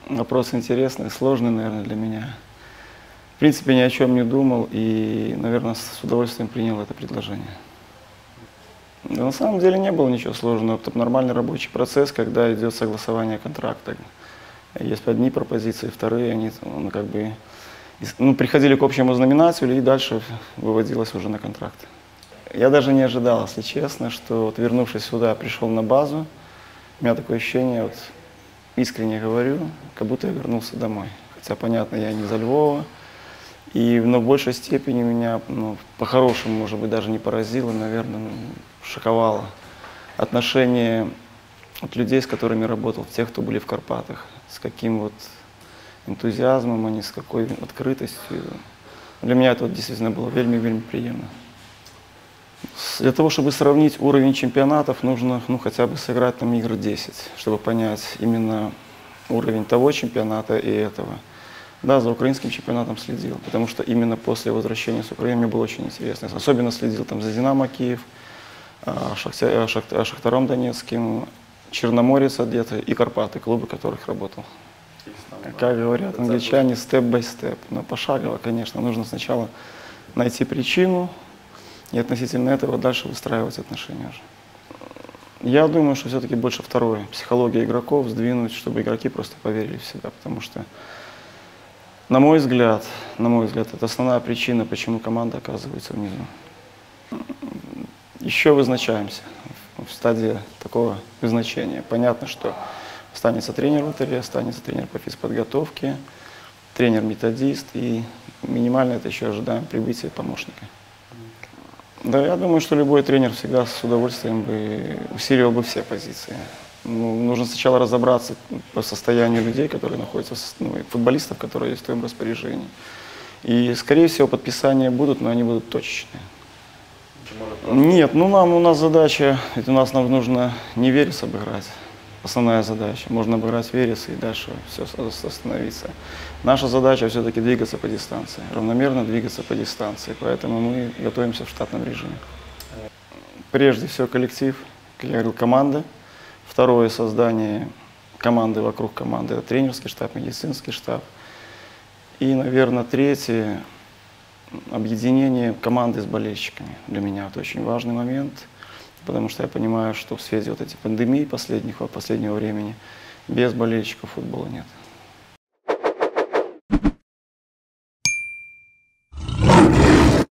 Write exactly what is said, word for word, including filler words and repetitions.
Вопрос интересный, сложный, наверное, для меня. В принципе, ни о чем не думал и, наверное, с удовольствием принял это предложение. Да, на самом деле не было ничего сложного. Это нормальный рабочий процесс, когда идет согласование контракта. Есть одни пропозиции, вторые, они ну, как бы ну, приходили к общему знаменателю и дальше выводилось уже на контракт. Я даже не ожидал, если честно, что вот, вернувшись сюда, пришел на базу, у меня такое ощущение, вот, искренне говорю, как будто я вернулся домой. Хотя, понятно, я не из Львова, и, но в большей степени меня, ну, по-хорошему, может быть, даже не поразило, наверное, ну, шоковало отношение от людей, с которыми работал, тех, кто были в Карпатах, с каким вот энтузиазмом они, с какой открытостью. Для меня это вот, действительно было вельми-вельми приятно. Для того, чтобы сравнить уровень чемпионатов, нужно ну, хотя бы сыграть там игр десять, чтобы понять именно уровень того чемпионата и этого. Да, за украинским чемпионатом следил, потому что именно после возвращения с Украины мне было очень интересно. Особенно следил там за «Динамо» Киев, Шахтя, Шахтя, Шахтаром Донецким, Черноморец где-то и Карпаты, клубы, в которых работал. Как говорят англичане, степ-бай-степ. Но пошагово, конечно, нужно сначала найти причину и относительно этого дальше выстраивать отношения уже. Я думаю, что все-таки больше второе. Психология игроков сдвинуть, чтобы игроки просто поверили в себя, потому что, на мой взгляд, на мой взгляд, это основная причина, почему команда оказывается внизу. Еще вызначаемся в стадии такого вызначения. Понятно, что останется тренер вратаря, останется тренер по физподготовке, тренер-методист, и минимально это еще ожидаем прибытия помощника. Да, я думаю, что любой тренер всегда с удовольствием бы усиливал бы все позиции. Ну, нужно сначала разобраться по состоянию людей, которые находятся, ну, футболистов, которые есть в твоем распоряжении. И, скорее всего, подписания будут, но они будут точечные. Нет, ну нам, у нас задача, ведь у нас нам нужно не Верес обыграть. Основная задача. Можно обыграть Верес и дальше все остановиться. Наша задача все-таки двигаться по дистанции, равномерно двигаться по дистанции. Поэтому мы готовимся в штатном режиме. Прежде всего коллектив, как я говорил, команда. Второе — создание команды вокруг команды. Это тренерский штаб, медицинский штаб. И, наверное, третье — объединение команды с болельщиками. Для меня это очень важный момент. Потому что я понимаю, что в свете вот этих пандемий последних, последнего времени без болельщиков футбола нет.